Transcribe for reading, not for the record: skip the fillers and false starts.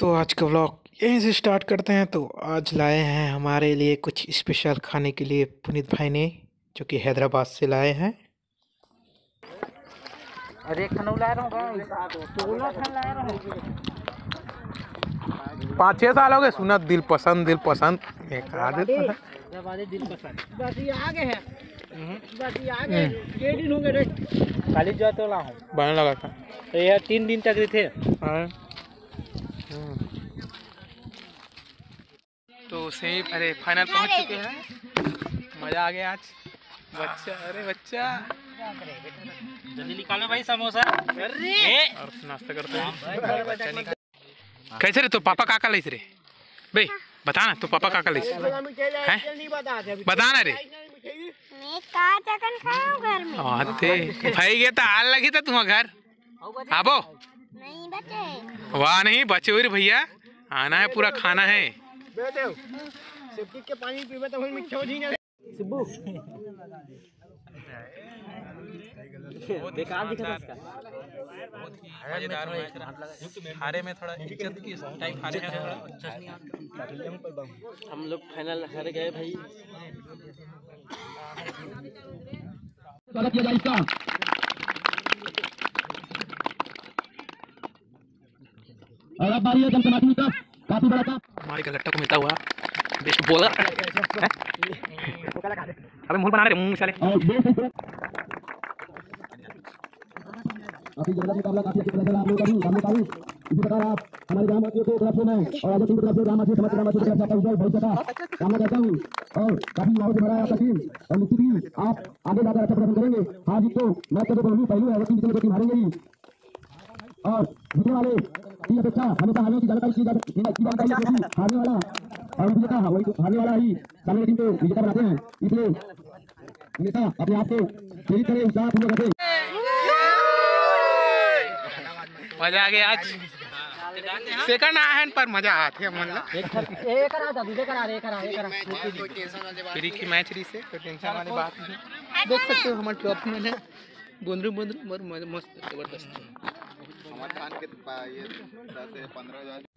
तो आज का व्लॉग यहीं से स्टार्ट करते हैं। तो आज लाए हैं हमारे लिए कुछ स्पेशल खाने के लिए पुनीत भाई ने, जो कि हैदराबाद से लाए हैं। अरे खाना ला रहा हूँ, 5-6 साल हो गए सुना दिल पसंद दिल पसंद दिल पसंद बस ये आगे है। बस ये आगे के दिन होंगे रे खाली जो तो ला हूँ बनने लगा था। तो ये 3 दिन तक थे। तो सही अरे फाइनल पहुंच चुके हैं। मजा आ गया आज। बच्चा अरे बच्चा जल्दी निकालो भाई समोसा। अरे और नाश्ता करते हैं। कैसे रे तो पापा काका लाइस रे भाई बता ना। तो पापा काका लाइस हैं बता ना रे। मैं का चकन खाऊं घर में। आते भाई गया तो हाल लगी था तुम्हारा घर आबो नहीं बचे। वाह नहीं बचे हुए रे भैया। आना है पूरा खाना है। के पानी पीवे तो मीठा हो जाएगा सिब्बू। बेकार दिखा था इसका। मजेदार हारे में थोड़ा इज्जत की टाइप हारे हैं। हम लोग फाइनल हार गए भाई। किया जाए इसका और अब बारी है चमचमाती का काफी बड़ा था। हमारे का गट्टा को मिलता हुआ बेस्ट बॉलर। अबे मुंह बना रहे मुंह साले। काफी जबरदस्त मुकाबला, काफी अच्छी तरह से आप लोग अभी सामने पाई। इसी प्रकार आप हमारे ग्रामवासियों को तरफ से मैं और आगे की तरफ से ग्रामवासी समस्त ग्रामवासियों की तरफ से आपका उज्जवल भविष्य का कामना करता हूँ। और काफी युवाओं से भरा है आपका टीम और निश्चित ही आप आगे जाकर अच्छा प्रदर्शन करेंगे। हार जीत तो मैच का जो पहलू है वो टीम टीम हारेंगे ही। और जीतने वाले की अपेक्षा हमेशा हारने की जानकारी की जाती है। हारने वाला और विजेता वही हारने वाला ही सामने टीम को विजेता बनाते हैं। इसलिए हमेशा अपने आप को प्रेरित करें, उत्साह पूर्वक रखें। मजा आ गया आज। सेकंड आए पर मजा आते मन ला। फ्री की मैच रही से कोई टेंशन वाली बात नहीं। देख सकते हो हमारे ट्रॉफी में है बुंदरू बुंदरू मस्त जबरदस्त।